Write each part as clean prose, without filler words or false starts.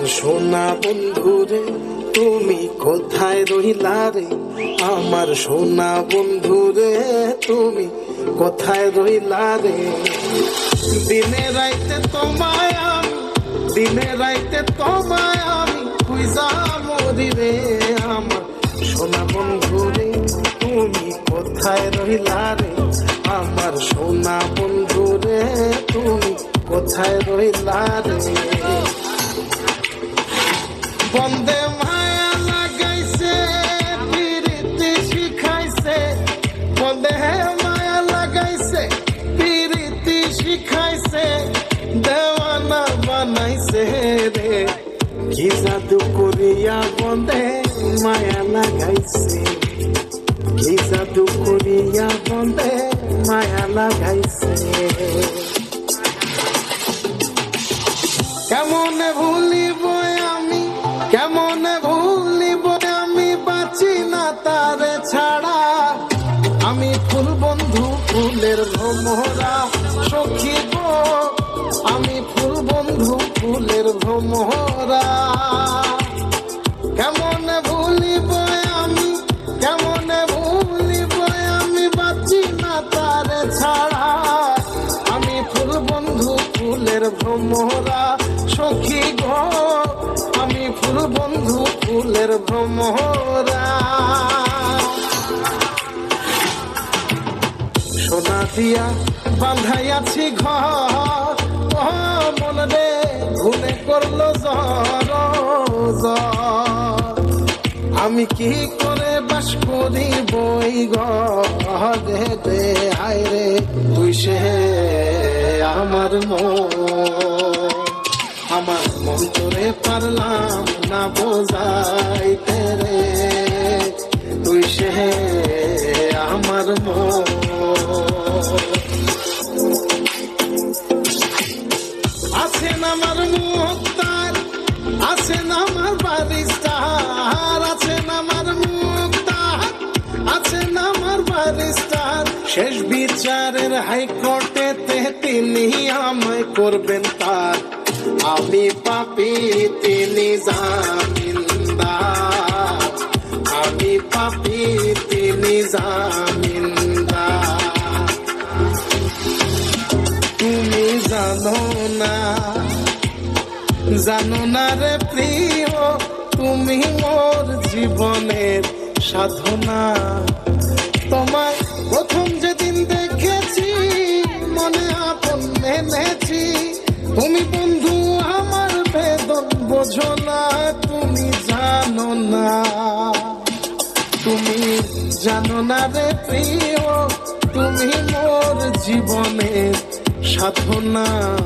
সোনা বন্ধু রে তুমি কোথায় রইলা রে, আমার সোনা বন্ধু রে তুমি কোথায় রইলা রে। দিনে রাইতে তোমায় আমি, দিনে রাইতে তোমায় আমি খুঁজা মরি রে, আমার সোনা বন্ধু রে তুমি কোথায় রইলা রে, আমার সোনা বন্ধু রে তুমি কোথায় রইলা রে। বন্দে মায়া লাগাইছে পিরিতি শিখাইছে, বন্দে মায়া লাগাইছে পিরিতি শিখাইছে, দেওয়ানা বানাইছে রে, কি জাদু করিয়া বন্দে মায়া লাগাইছে, কি জাদু করিয়া বন্দে মায়া লাগাইছে। কেমনে ভুলিব আমি, কেমনে ভুলিব আমি, বাঁচি না তারে ছাড়া, আমি ফুল বন্ধু ফুলের ভ্রমরা সখী গো, আমি ফুল বন্ধু ফুলের ভ্রমরা। কেমনে ভুলিব আমি, কেমনে ভুলিব আমি, বাঁচি না তারে ছাড়া, আমি ফুল বন্ধু ফুলের ভ্রমরা সখী গো, আমি ফুল বন্ধু ফুলের ভ্রমরা। সোনা দিয়া বাঁধাইয়াছি ঘর, ও মন রে ঘুনে করলো জ্বর জ্বর, আমি কি করে বাস করি বই ঘরে রে, আয় রে তুই সে আমার মন, আমার মন তোরে পারলাম না বোঝাইতে রে, তুই সে আমার মন। আছেন আমার মুক্তার, আছেন আমার বারিস্টার, আছেন আমার মুক্তার, আছেন আমার বারিস্টার, শেষ বিচারের হাইকোর্টেতে তিনি আমায় করবেন তার, আমি পাপী তিনি জামিনদার, আমি পাপী তিনি জামিনদার। তুমি জানো না, জানো না রে প্রিয়, তুমি মোর জীবনের সাধনা, তোমায় প্রথম যেদিন দেখেছি মনে আপন মেনেছি, তুমি বন্ধু আমার বেদন বোঝো না, তুমি জানো না, তুমি জানো না রে প্রিয়, তুমি মোর জীবনের সাধনা।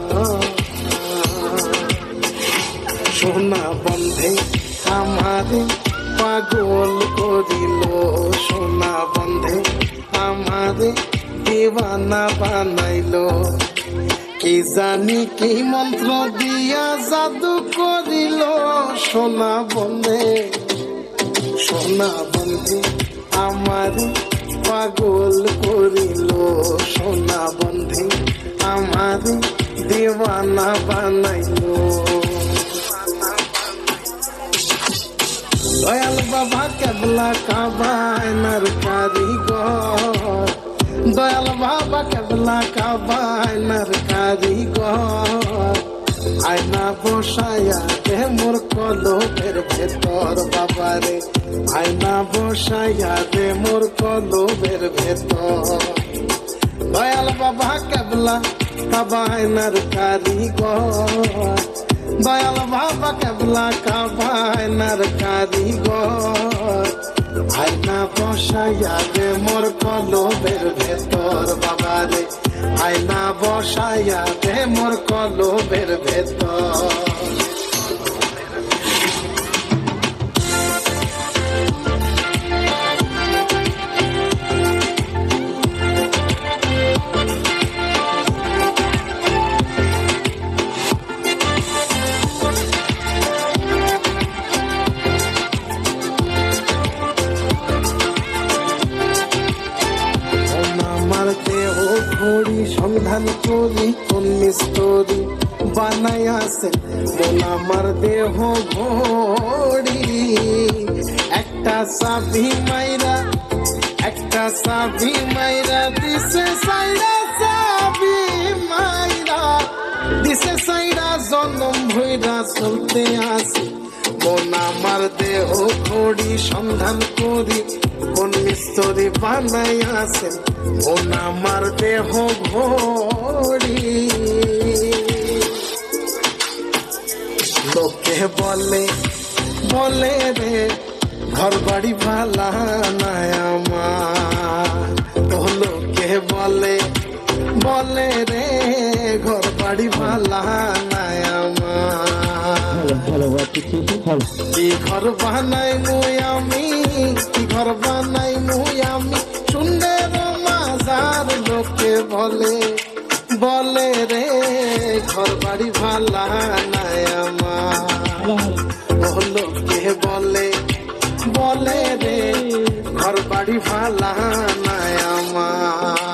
সোনা বন্ধে আমারে পাগল করিল, সোনা বন্ধে আমারে দিওয়ানা বানাইল, কি জানি কি মন্ত্র দিয়া জাদু করিল, সোনা বন্ধে, সোনা বন্ধে আমারে পাগল করিল, সোনা বন্ধে আমারে দিওয়ানা বানাইল। দয়াল বাবা কেবলা কাবায়নার কারিগর, দয়াল বাবা কেবলা কাবায়নার কারিগর, আয়না বসায়া দে মোর কলবের ভেতর বাবারে, আয়না বসায়া দে মোর কলবের ভেতর। দয়াল বাবা কেবলা কাবায়নার কারিগর, দয়াল বাবা কেবলা কাবায়নার কারিগর, আয়না বসায়া দে মোর কলবের ভেতর বাবারে, আয়না বসায়া দে মোর কলবের ভেতর। সন্ধান করি কোন মিস্তরি বানাইয়াছেন মন আমার দেহ ঘড়ি। একটা চাবি মাইরা দিছে সাইরা, চাবি মাইরা দিছে সাইরা, জনম ভইরা চলতে আসি মন আমার দেহ ঘড়ি। সন্ধান করি কোন মিস্ত্রি বানাইয়াছেন মন আমার দেহ ঘড়ি। লোকে বলে রে ঘর বাড়ি ভালা নাই আমার, তো লোকে বলে রে ঘর বাড়ি ভালা নাই আমার। কি ঘর বানাই মুই আমি শূন্যের মাজার। লোকে বলে রে ঘর বাড়ি ভালা নাই আমার, লোকে বলে রে ঘর বাড়ি ভালা নাই আমার।